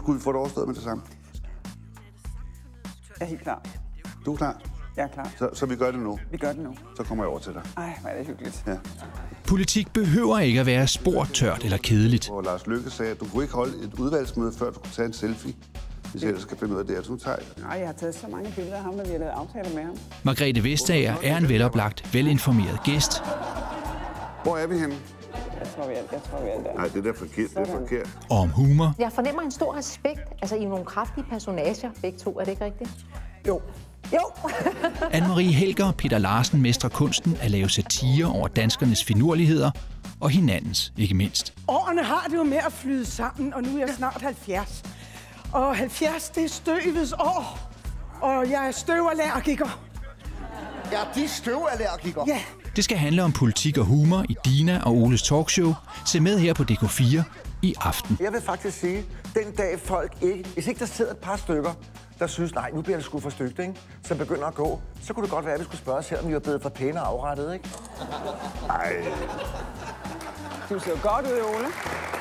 Skulle vi få det overstået med det samme? Jeg er helt klar. Du er klar? Jeg er klar. Så vi gør det nu? Vi gør det nu. Så kommer jeg over til dig. Ej, hvor er det hyggeligt. Ja. Politik behøver ikke at være spor, tørt eller kedeligt. Og Lars Løkke sagde, at du kunne ikke holde et udvalgsmøde, før du kunne tage en selfie. Hvis jeg ellers skal finde ud af det, så nu tager jeg det. Nej, jeg har taget så mange billeder af ham, at vi har lavet aftaler med ham. Margrethe Vestager er en veloplagt, velinformeret gæst. Hvor er vi henne? Jeg tror, vi er der. Nej, det er forkert. Det er forkert. Og om humor. Jeg fornemmer en stor respekt. Altså, I er nogle kraftige personager, begge to. Er det ikke rigtigt? Jo. Jo! Anne-Marie Helger og Peter Larsen mestrer kunsten at lave satire over danskernes finurligheder og hinandens, ikke mindst. Årene har det jo med at flyde sammen, og nu er jeg snart 70. Og 70, det er støvets år, og jeg er støvallergiker. Ja, de er støvallergiker. Ja. Det skal handle om politik og humor i Dina og Oles talkshow. Se med her på DK4 i aften. Jeg vil faktisk sige, den dag folk ikke... Hvis ikke der sidder et par stykker, der synes, nej, nu bliver det sgu for stygt, ikke? Så begynder at gå, så kunne det godt være, at vi skulle spørge os her, om vi var blevet for pæne og afrettet, ikke? Ej. Du ser godt ud, Ole.